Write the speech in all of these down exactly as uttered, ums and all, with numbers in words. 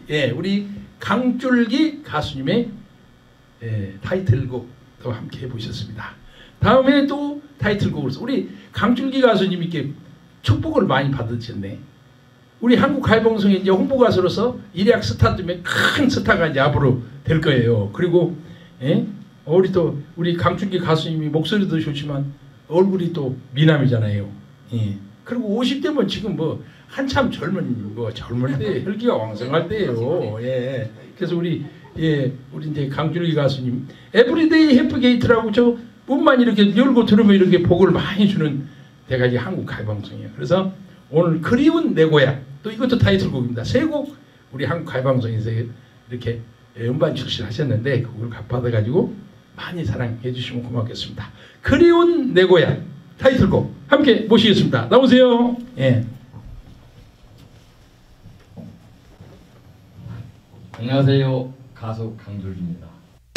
예, 우리 강줄기 가수님의 예, 타이틀곡도 함께 해보셨습니다. 다음에 또 타이틀곡으로서 우리 강줄기 가수님께 축복을 많이 받으셨네. 우리 한국가요방송의 이제 홍보 가수로서 일약 스타 때문에 큰 스타가 이제 앞으로 될 거예요. 그리고 예? 우리 또 우리 강줄기 가수님이 목소리도 좋지만 얼굴이 또 미남이잖아요. 예. 그리고 오십 대면 지금 뭐 한참 젊은 뭐 젊을 때 혈기가 왕성할 때예요. 예. 그래서 우리 예 우리 이제 강줄기 가수님 에브리데이 해프게이트라고 저 뿐만 이렇게 열고 들으면 이렇게 복을 많이 주는 데가 이제 한국가요방송이에요. 그래서 오늘 그리운 내 고향 또 이것도 타이틀곡입니다. 세 곡 우리 한국가요방송에서 이렇게 음반 출시하셨는데 그걸 받아가지고 많이 사랑해 주시면 고맙겠습니다. 그리운 내 고향 타이틀곡 함께 모시겠습니다. 나오세요. 예. 안녕하세요. 가수 강줄기입니다.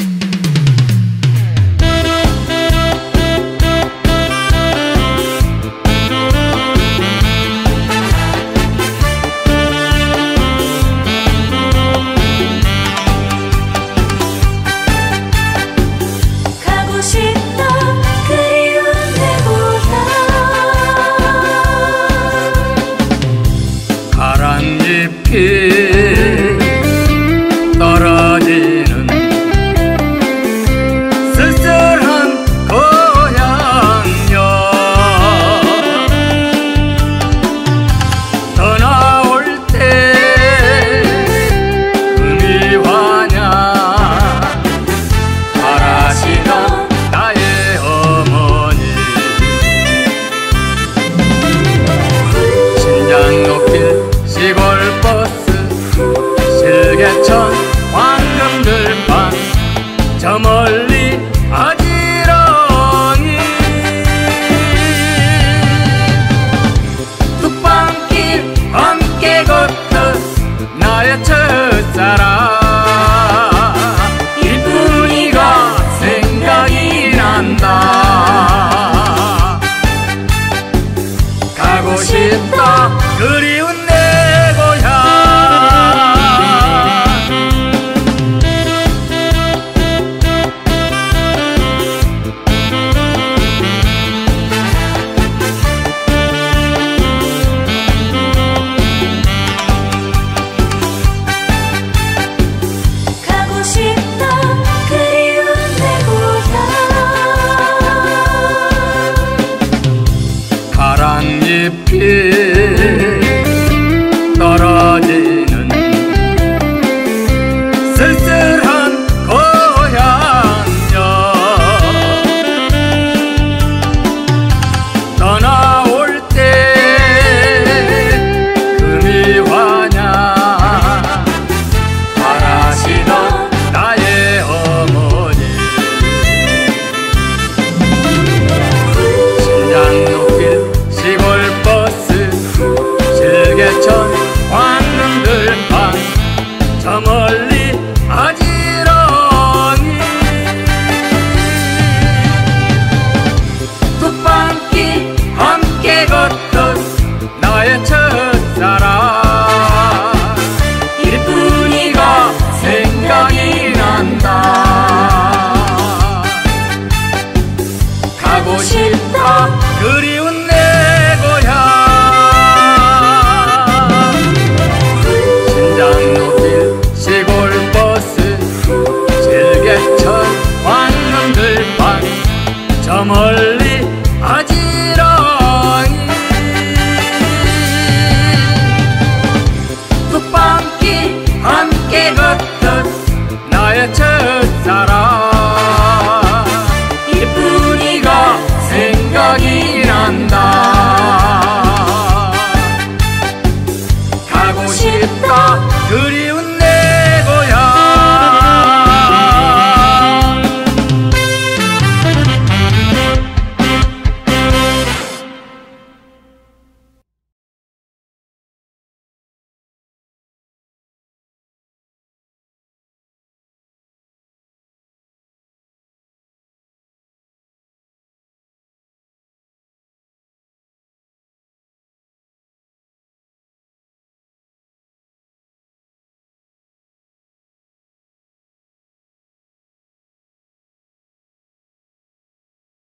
떨어지는 쓸쓸한 고향여 떠나올 때 금이 환야 바라시던 나의 어머니 신장 높일 시골버스 실개천 황금들판 저 멀리